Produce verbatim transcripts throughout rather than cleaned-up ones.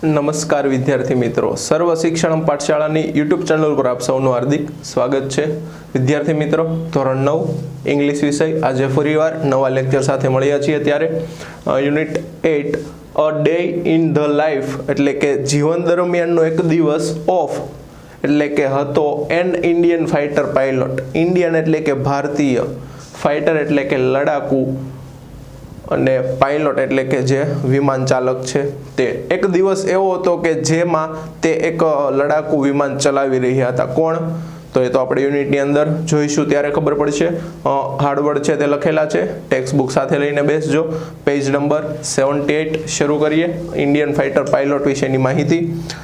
नमस्कार विद्यार्थी मित्रों, सर्व शिक्षण पाठशाळाની YouTube ચેનલ પર આપ સૌનું હાર્દિક સ્વાગત છે। વિદ્યાર્થી મિત્રો, ધોરણ નવ ઇંગ્લિશ વિષય આજે ફરીવાર નવા લેક્ચર સાથે મળ્યા છીએ। ત્યારે યુનિટ આઠ a day in the life એટલે કે જીવન દરમિયાનનો એક દિવસ ઓફ એટલે કે હતો an Indian fighter pilot. Indian એટલે કે ભારતીય, ફાઇટર એટલે કે લડાકુ અને પાયલોટ એટલે કે જે વિમાન ચાલક છે તે એક દિવસ એવો હતો કે જેમાં તે એક લડાકુ વિમાન ચલાવી રહ્યા હતા। કોણ? તો એ તો આપણે યુનિટની અંદર જોઈશું ત્યારે ખબર પડશે। હાર્ડવર્ડ છે તે લખેલા છે, ટેક્સ્ટ બુક સાથે લઈને બેસજો। પેજ નંબર અઠ્યાસી શરૂ કરીએ। ઇન્ડિયન ફાઇટર પાયલોટ વિશેની માહિતી।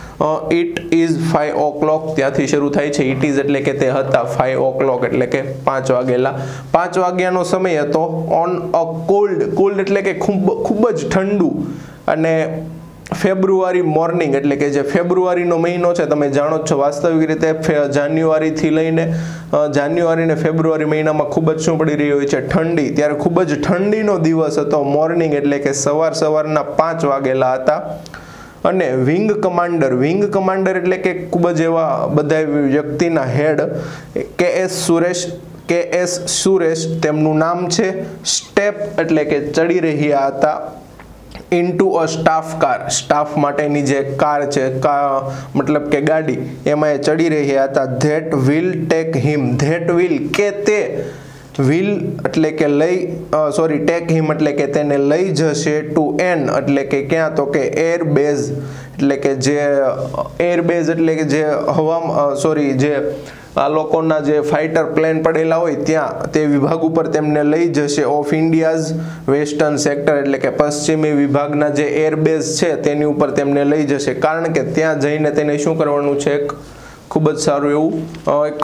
It is five o'clock ત્યાંથી શરૂ થાય છે। ઇટ ઇઝ એટલે કે તે હતા, ફાઈવ ઓ ક્લોક એટલે કે પાંચ વાગેલા। પાંચ વાગ્યાનો સમય હતો। ઓન અ કોલ્ડ, કોલ્ડ એટલે કે ખૂબ ખૂબ જ ઠંડુ અને ફેબ્રુઆરી મોર્નિંગ એટલે કે જે ફેબ્રુઆરીનો મહિનો છે તમે જાણો છો વાસ્તવિક રીતે જાન્યુઆરીથી લઈને જાન્યુઆરી ને ફેબ્રુઆરી મહિનામાં ખૂબ જ શું પડી રહી હોય છે? ઠંડી। ત્યારે ખૂબ જ ઠંડીનો દિવસ હતો। મોર્નિંગ એટલે કે સવાર સવારના પાંચ વાગેલા હતા। અને વિંગ કમાન્ડર, વિંગ કમાન્ડર એટલે કે ખૂબ જ એવા બધા વ્યક્તિના હેડ કે એસ સુરેશ કે એસ સુરેશ તેમનું નામ છે। સ્ટેપ એટલે કે ચડી રહ્યા હતા into a staff car, staff માટેની જે કાર છે મતલબ કે ગાડી, એમાં એ ચડી રહ્યા હતા। That will take him, that will કે તે, વિલ એટલે કે લઈ સોરી ટેક હિમ એટલે કે તેને લઈ જશે ટુ એન એટલે કે ક્યાં? તો કે એર બેઝ એટલે કે જે એર બેઝ એટલે કે જે હવા સોરી જે આ લોકોના જે ફાઇટર પ્લેન પડેલા હોય ત્યાં તે વિભાગ ઉપર તેમને લઈ જશે। ઓફ ઇન્ડિયાઝ વેસ્ટર્ન સેક્ટર એટલે કે પશ્ચિમી વિભાગના જે એરબેઝ છે તેની ઉપર તેમને લઈ જશે, કારણ કે ત્યાં જઈને તેને શું કરવાનું છે? એક ખૂબ જ સારું એવું એક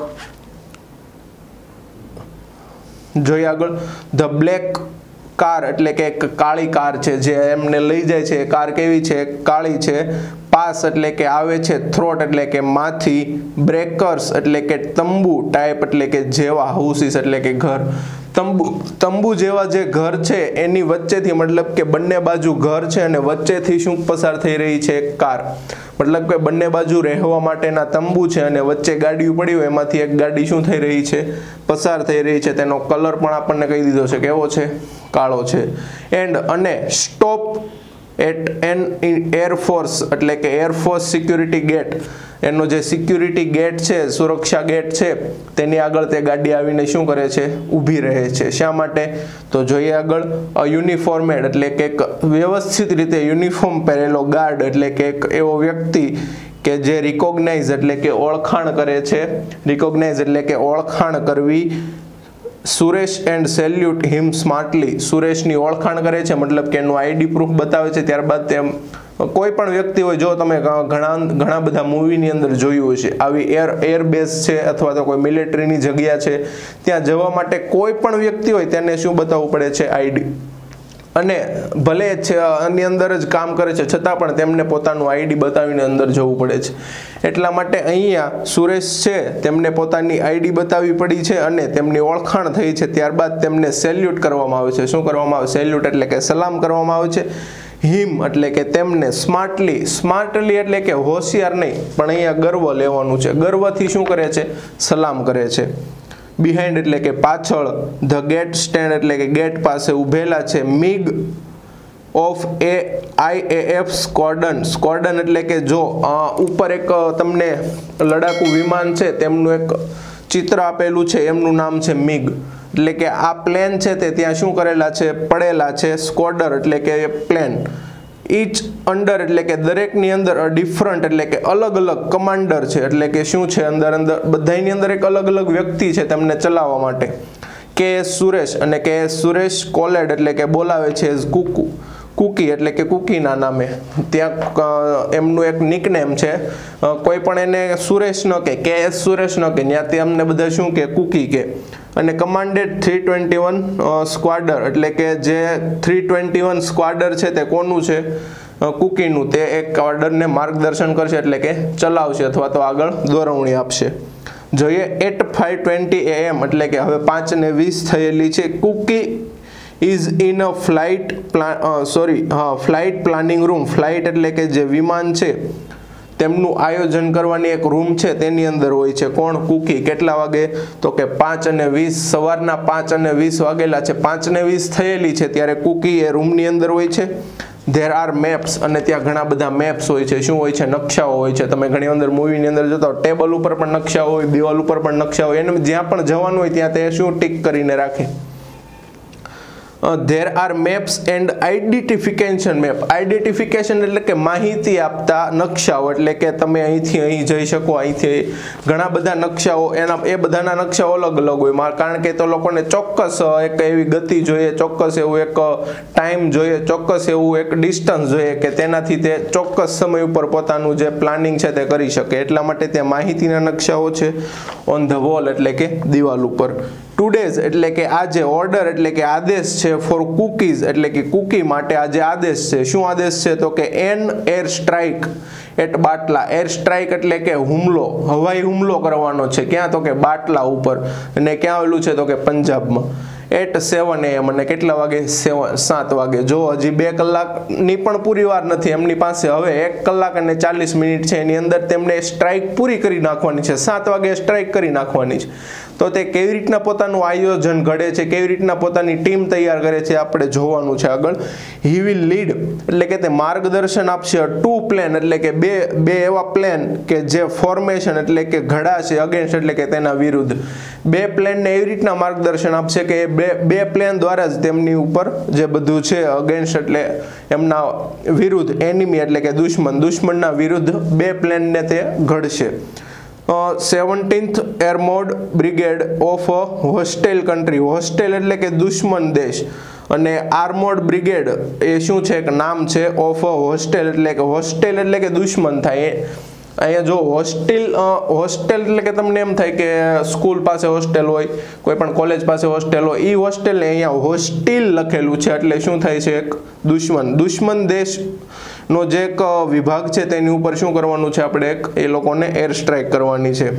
જોઈએ આગળ। ધ બ્લેક કાર એટલે કે એક કાળી કાર છે જે એમને લઈ જાય છે। કાર કેવી છે? કાળી છે। પાસ એટલે કે આવે છે। થ્રોટ એટલે કે માથી। બ્રેકર્સ એટલે કે તંબુ। ટાઈપ એટલે કે જેવા। હાઉસીસ એટલે કે ઘર। તંબુ તંબુ જેવા જે ઘર છે એની વચ્ચેથી મતલબ કે બંને બાજુ ઘર છે અને વચ્ચેથી શું પસાર થઈ રહી છે? એક કાર। મતલબ કે બંને બાજુ રહેવા માટેના તંબુ છે અને વચ્ચે ગાડીઓ પડી હોય એમાંથી એક ગાડી શું થઈ રહી છે? પસાર થઈ રહી છે। તેનો કલર પણ આપણને કહી દીધો છે, કેવો છે? કાળો છે। એન્ડ અને સ્ટોપ એટ એન એરફોર્સ એટલે કે એરફોર્સ સિક્યુરિટી ગેટ, એનો જે સિક્યુરિટી ગેટ છે, સુરક્ષા ગેટ છે, તેની આગળ તે ગાડી આવીને શું કરે છે? ઊભી રહે છે। શા માટે? તો જોઈએ આગળ। યુનિફોર્મેડ એટલે કે એક વ્યવસ્થિત રીતે યુનિફોર્મ પહેરેલો ગાર્ડ એટલે કે એક એવો વ્યક્તિ કે જે રિકોગ્નાઇઝ એટલે કે ઓળખાણ કરે છે। રિકોગ્નાઇઝ એટલે કે ઓળખાણ કરવી। Suresh and salute him smartly, સુરેશની ઓળખાણ કરે છે મતલબ કે એનું આઈડી પ્રૂફ બતાવે છે। ત્યારબાદ તેમ કોઈ પણ વ્યક્તિ હોય, જો તમે ઘણા ઘણા બધા મૂવીની અંદર જોયું હશે, આવી એર એરબેઝ છે અથવા તો કોઈ મિલિટરીની જગ્યા છે, ત્યાં જવા માટે કોઈ પણ વ્યક્તિ હોય તેને શું બતાવવું પડે છે? આઈડી। અને ભલે છે આની અંદર જ કામ કરે છે છતાં પણ તેમને પોતાનું આઈડી બતાવીને અંદર જવું પડે છે। એટલા માટે અહીંયા સુરેશ છે તેમને પોતાની આઈડી બતાવવી પડી છે અને તેમની ઓળખાણ થઈ છે। ત્યારબાદ તેમને સેલ્યુટ કરવામાં આવે છે। શું કરવામાં આવે? સેલ્યુટ એટલે કે સલામ કરવામાં આવે છે। હિમ એટલે કે તેમને। સ્માર્ટલી, સ્માર્ટલી એટલે કે હોશિયાર નહીં પણ અહીંયા ગર્વ લેવાનું છે। ગર્વથી શું કરે છે? સલામ કરે છે। બિહાઇન્ડ એટલે કે પાછળ। ધ ગેટ સ્ટેન્ડ એટલે કે ગેટ પાસે ઊભેલા છે। MiG of a IAF squadron, squadron એટલે કે જો ઉપર એક તમને લડાકુ વિમાન છે તેમનું એક ચિત્ર આપેલું છે, એમનું નામ છે મિગ એટલે કે આ પ્લેન છે તે ત્યાં શું કરેલા છે? પડેલા છે। સ્ક્વોડર એટલે કે પ્લેન। ઈચ અંડર એટલે કે દરેકની અંદર ડિફરન્ટ એટલે કે અલગ અલગ કમાન્ડર છે એટલે કે શું છે? અંદર અંદર બધાની અંદર એક અલગ અલગ વ્યક્તિ છે તેમને ચલાવવા માટે। કે એસ સુરેશ અને કે એસ સુરેશ કોલેડ એટલે કે બોલાવે છે એઝ કુકુ, કુકી એટલે કે કુકીના નામે। ત્યાં એમનું એક નિકનેમ છે, કોઈ પણ એને સુરેશ ન કે કે એસ સુરેશ ન કે, ત્યાંથી અમને બધા શું કે? કુકી કે। અને commanded three twenty one squadron એટલે કે જે થ્રી ટ્વેન્ટી વન સ્ક્વાડર છે તે કોનું છે? કુકીનું। તે એક ઓર્ડરને માર્ગદર્શન કરશે એટલે કે ચલાવશે અથવા તો આગળ દોરવણી આપશે। જોઈએ એટ ફાઈવ ટ્વેન્ટી એએમ એટલે કે હવે પાંચ ને વીસ થયેલી છે। Cookie is in a flight plan sorry હા ફ્લાઇટ પ્લાનિંગ રૂમ. ફ્લાઇટ એટલે કે જે વિમાન છે તેમનું આયોજન કરવાની એક રૂમ છે તેની અંદર હોય છે. કોણ? કુકી. કેટલા વાગે? તો કે પાંચ અને વીસ, સવારના પાંચ અને વીસ વાગેલા છે, પાંચ ને વીસ થયેલી છે ત્યારે કુકી એ રૂમની અંદર હોય છે. ધેર આર મેપ્સ, અને ત્યાં ઘણા બધા મેપ્સ હોય છે. શું હોય છે? નકશાઓ હોય છે. તમે ઘણી અંદર મૂવીની અંદર જોતા હો, ટેબલ ઉપર પણ નકશા હોય, દિવાલ ઉપર પણ નકશા હોય, એને જ્યાં પણ જવાનું હોય ત્યાં તે શું ટીક કરીને રાખે. There are maps and identification map. Identification એટલે કે માહિતી આપતા નકશાઓ, એટલે કે તમે અહીંથી અહીં જઈ શકો, અહીંથી ઘણા બધા નકશાઓ, એના એ બધાના નકશાઓ અલગ અલગ હોય, કારણ કે તો લોકોને ચોક્કસ એક એવી ગતિ જોઈએ, ચોક્કસ એવું એક ટાઈમ જોઈએ, ચોક્કસ એવું એક ડિસ્ટન્સ જોઈએ કે તેનાથી તે ચોક્કસ સમય ઉપર પોતાનું જે પ્લાનિંગ છે તે કરી શકે. એટલા માટે ત્યાં માહિતીના નકશાઓ છે. ઓન ધ વોલ એટલે કે દિવાલ ઉપર. ટુડેઝ એટલે કે આજે. ઓર્ડર એટલે કે આદેશ છે. ફોર કુકીઝ એટલે કે કુકી માટે આજે આદેશ છે. શું આદેશ છે? તો કે an air strike at Batla. Air strike એટલે કે હુમલો, હવાઈ હુમલો કરવાનો છે. ક્યાં? તો કે બાટલા ઉપર. અને ક્યાં આવેલું છે? તો કે પંજાબમાં. એટ સેવન એમ, અને કેટલા વાગે? સેવન સાત વાગે. જો હજી બે કલાકની પણ પૂરી વાર નથી એમની પાસે, હવે એક કલાક અને ચાલીસ મિનિટ છે, એની અંદર તેમને સ્ટ્રાઇક પૂરી કરી નાખવાની છે. સાત વાગે સ્ટ્રાઇક કરી નાખવાની છે. તો તે કેવી રીતના પોતાનું આયોજન ઘડે છે, કેવી રીતના પોતાની ટીમ તૈયાર કરે છે, આપણે જોવાનું છે આગળ. હી વિલ લીડ એટલે કે તે માર્ગદર્શન આપશે. ટુ પ્લેન એટલે કે બે બે એવા પ્લેન કે જે ફોર્મેશન એટલે કે ઘડા છે, અગેન્સ્ટ એટલે કે તેના વિરુદ્ધ. બે પ્લેનને એવી રીતના માર્ગદર્શન આપશે કે બે બે પ્લેન દ્વારા જ તેમની ઉપર જે બધું છે અગેન્સ્ટ એટલે એમના વિરુદ્ધ, એનિમી એટલે કે દુશ્મન, દુશ્મનના વિરુદ્ધ બે પ્લેનને તે ઘડશે. Seventeenth armoured brigade of a hostile country. Hostile એટલે કે દુશ્મન દેશ, અને આર્મોડ બ્રિગેડ એ શું છે? એક નામ છે. ઓફ અ હોસ્ટેલ એટલે કે હોસ્ટેલ એટલે કે દુશ્મન થાય. અહીંયા જો હોસ્ટેલ હોસ્ટેલ એટલે કે તમને એમ થાય કે સ્કૂલ પાસે હોસ્ટેલ હોય, કોઈ પણ કોલેજ પાસે હોસ્ટેલ હોય, એ હોસ્ટેલને અહીંયા હોસ્ટેલ લખેલું છે એટલે શું થાય છે? એક દુશ્મન. દુશ્મન દેશ નો જે એક વિભાગ છે તેની ઉપર શું કરવાનું છે? આપણે એક એ લોકોને એર સ્ટ્રાઇક કરવાની છે.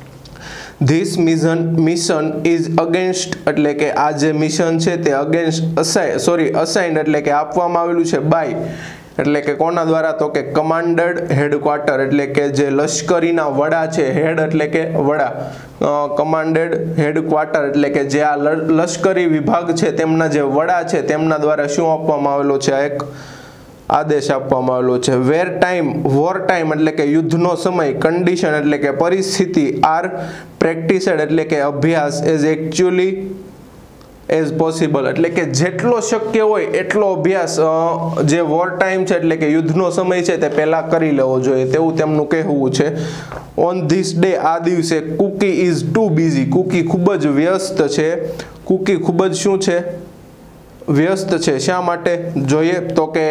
This mission mission is against એટલે કે આ જે મિશન છે તે અગેન્સ્ટ અસાઇન સોરી અસાઇન્ડ એટલે કે આપવામાં આવેલું છે. બાય એટલે કે કોના દ્વારા? તો કે કમાન્ડર હેડક્વાર્ટર એટલે કે જે લશ્કરીના વડા છે. હેડ એટલે કે વડા, કમાન્ડેડ હેડક્વાર્ટર એટલે કે જે આ લશ્કરી વિભાગ છે તેમના જે વડા છે તેમના દ્વારા શું આપવામાં આવેલો છે? આ એક આદેશ આપવામાં આવેલો છે. વેર ટાઈમ વોર ટાઈમ એટલે કે યુદ્ધનો સમય. કન્ડિશન એટલે કે પરિસ્થિતિ. આર પ્રેક્ટિસડ એટલે કે અભ્યાસ. એઝ એકચ્યુઅલી એઝ પોસિબલ એટલે કે જેટલો શક્ય હોય એટલો અભ્યાસ જે વોર ટાઈમ છે એટલે કે યુદ્ધનો સમય છે તે પહેલાં કરી લેવો જોઈએ તેવું તેમનું કહેવું છે. ઓન ધીસ ડે આ દિવસે Cookie is too busy. Cookie ખૂબ જ વ્યસ્ત છે. કુકી ખૂબ જ શું છે? વ્યસ્ત છે. શા માટે? જોઈએ તો કે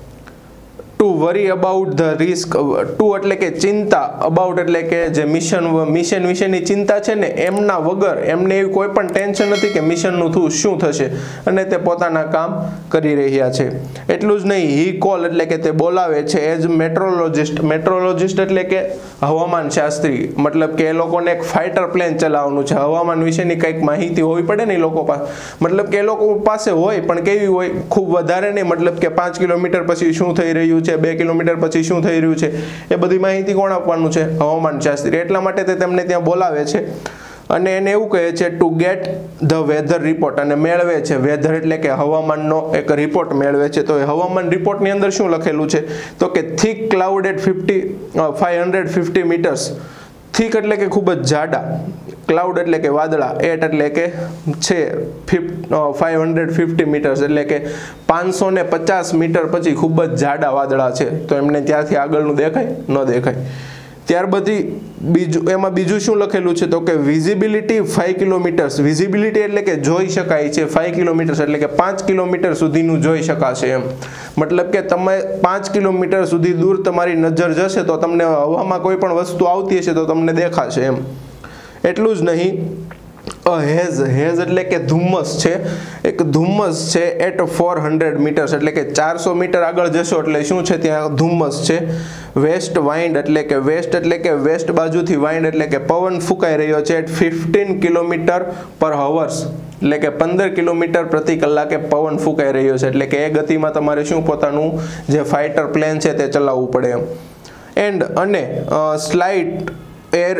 to worry about the risk. To એટલે કે ચિંતા, અબાઉટ એટલે કે જે મિશન મિશન વિશેની ચિંતા છે ને એમના વગર, એમને એવી કોઈ પણ ટેન્શન નથી કે મિશનનું થયું શું થશે, અને તે પોતાના કામ કરી રહ્યા છે. એટલું જ નહીં, હી કોલ એટલે કે તે બોલાવે છે એઝ મેટ્રોલોજિસ્ટ. મેટ્રોલોજિસ્ટ એટલે કે હવામાન શાસ્ત્રી, મતલબ કે એ લોકોને એક ફાઇટર પ્લેન ચલાવવાનું છે. હવામાન વિશેની કંઈક માહિતી હોવી પડે ને એ લોકો પાસે, મતલબ કે એ લોકો પાસે હોય પણ કેવી હોય? ખૂબ વધારે નહીં, મતલબ કે પાંચ કિલોમીટર પછી શું થઈ રહ્યું છે, બે કિલોમીટર પછી શું થઈ રહ્યું છે, એ બધી માહિતી કોણ આપવાનું છે? હવામાન શાસ્ત્રી. એટલા માટે તે તેમને ત્યાં બોલાવે છે અને એને એવું કહે છે to get the weather report, અને મેળવે છે. વેધર એટલે કે હવામાનનો એક રિપોર્ટ મેળવે છે. તો એ હવામાન રિપોર્ટની અંદર શું લખેલું છે? તો કે thick cloud at fifty five hundred fifty metres. Thick એટલે કે ખૂબ જ જાડા, ક્લાઉડ એટલે કે વાદળા, એટ એટલે કે છે ફાઈવ હંડ્રેડ ફિફ્ટી મીટર્સ એટલે કે પાંચસો ને પચાસ મીટર પછી ખૂબ જ જાડા વાદળા છે. તો એમને ત્યાંથી આગળનું દેખાય? ન દેખાય. ત્યાર બધી બીજું એમાં બીજું શું લખેલું છે? તો કે વિઝિબિલિટી ફાઈવ કિલોમીટર્સ. વિઝિબિલિટી એટલે કે જોઈ શકાય છે. ફાઈવ કિલોમીટર્સ એટલે કે પાંચ કિલોમીટર સુધીનું જોઈ શકાશે એમ. મતલબ કે તમે પાંચ કિલોમીટર સુધી દૂર તમારી નજર જશે તો તમને હવામાં કોઈ પણ વસ્તુ આવતી હશે તો તમને દેખાશે એમ. એટલું જ નહીં, હેઝ હેઝ એટલે કે ધુમ્મસ છે. એક ધુમ્મસ છે એટ ફોર હંડ્રેડ મીટર્સ એટલે કે ચારસો મીટર આગળ જશો એટલે શું છે? ત્યાં ધુમ્મસ છે. વેસ્ટ વાઇન્ડ એટલે કે વેસ્ટ એટલે કે વેસ્ટ બાજુથી વાઇન્ડ એટલે કે પવન ફૂંકાઈ રહ્યો છે. At fifteen kilometre per hours એટલે કે પંદર કિલોમીટર પ્રતિ કલાકે પવન ફૂંકાઈ રહ્યો છે, એટલે કે એ ગતિમાં તમારે શું પોતાનું જે ફાઇટર પ્લેન છે તે ચલાવવું પડે એમ. એન્ડ અને સ્લાઇટ એર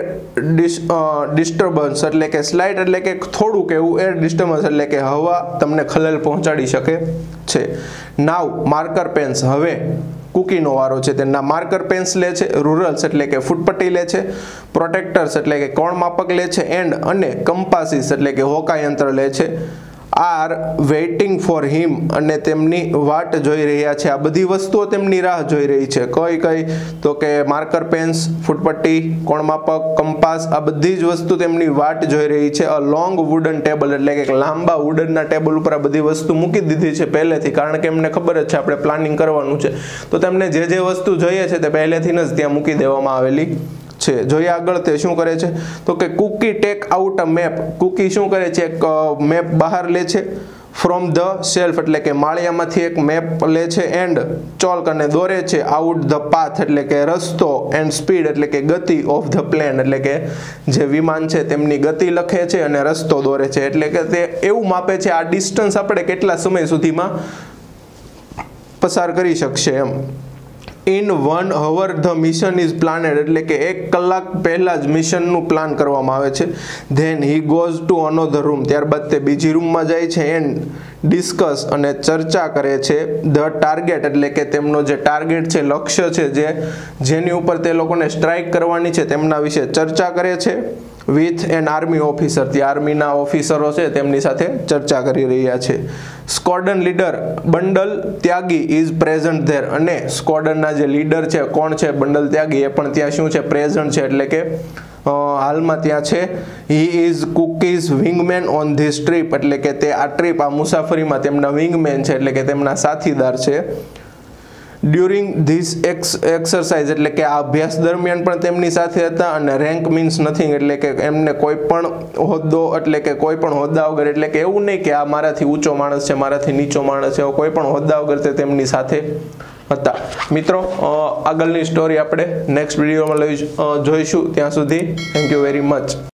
ડિસ્ટર્બન્સ એટલે કે સ્લાઇટ એટલે કે થોડુંક એવું એર ડિસ્ટર્બન્સ એટલે કે હવા તમને ખલેલ પહોંચાડી શકે છે. નાવ માર્કર પેન્સ, હવે કુકીનો વારો છે. તેના માર્કર પેન્સ લે છે, રૂરલ્સ એટલે કે ફૂટપટ્ટી લે છે, પ્રોટેક્ટર્સ એટલે કે કોણ માપક લે છે, એન્ડ અને કંપાસીસ એટલે કે હોકા યંત્ર લે છે. આર વેઇટિંગ ફોર હિમ અને તેમની વાટ જોઈ રહ્યા છે. આ બધી વસ્તુઓ તેમની રાહ જોઈ રહી છે. કઈ કઈ તો કે માર્કર પેન્સ, ફૂટપટ્ટી, કોણ માપક, કંપાસ, આ બધી જ વસ્તુ તેમની વાટ જોઈ રહી છે. અ લોંગ વુડન ટેબલ એટલે કે લાંબા વુડનના ટેબલ ઉપર આ બધી વસ્તુ મૂકી દીધી છે પહેલેથી, કારણ કે એમને ખબર જ છે આપણે પ્લાનિંગ કરવાનું છે, તો તેમને જે જે વસ્તુ જોઈએ છે તે પહેલેથી જ ત્યાં મૂકી દેવામાં આવેલી છે. જોઈએ આગળ તે શું કરે છે તો કે Cookie take out a map. Cookie શું કરે છે, એક મેપ બહાર લે છે ફ્રોમ ધ શેલ્ફ એટલે કે માળિયામાંથી એક મેપ લે છે, એન્ડ ચોક અને દોરે છે આઉટ ધ પાથ એટલે કે રસ્તો, એન્ડ સ્પીડ એટલે કે ગતિ ઓફ ધ પ્લેન એટલે કે જે વિમાન છે તેમની ગતિ લખે છે અને રસ્તો દોરે છે. એટલે કે તે એવું માપે છે આ ડિસ્ટન્સ આપણે કેટલા સમય સુધીમાં પસાર કરી શકશે એમ. In one hour the mission is planned એટલે કે એક કલાક પહેલા જ મિશનનું પ્લાન કરવામાં આવે છે. Then he goes to another room, ત્યારબાદ તે બીજી રૂમમાં જાય છે, એન્ડ ડિસ્કસ અને ચર્ચા કરે છે ધ ટાર્ગેટ એટલે કે તેમનો જે ટાર્ગેટ છે, લક્ષ્ય છે, જે જેની ઉપર તે લોકોને સ્ટ્રાઇક કરવાની છે તેમના વિશે ચર્ચા કરે છે વિથ એન આર્મી ઓફિસર. તે આર્મીના ઓફિસરો છે તેમની સાથે ચર્ચા કરી રહ્યા છે. Squadron leader Bundal Tyagi is present there અને સ્કોડનના જે લીડર છે કોણ છે, બંડલ ત્યાગી, એ પણ ત્યાં શું છે, પ્રેઝન્ટ છે એટલે કે હાલમાં ત્યાં છે. He is Cookie's wingman on this trip એટલે કે તે આ ટ્રીપ આ મુસાફરીમાં તેમના વિંગમેન છે એટલે કે તેમના સાથીદાર છે. ડ્યુરિંગ ધીસ એક્સરસાઇઝ એટલે કે આ અભ્યાસ દરમિયાન પણ તેમની સાથે હતા, અને રેન્ક મીન્સ નથિંગ એટલે કે એમને કોઈ પણ હોદ્દો એટલે કે કોઈ પણ હોદ્દા વગર એટલે કે એવું નહીં કે આ મારાથી ઊંચો માણસ છે, મારાથી નીચો માણસ છે, કોઈ પણ હોદ્દા વગર તે તેમની સાથે હતા. મિત્રો આગળની સ્ટોરી આપણે નેક્સ્ટ વિડીયોમાં લઈ જોઈશું. ત્યાં સુધી થેન્ક યુ વેરી મચ.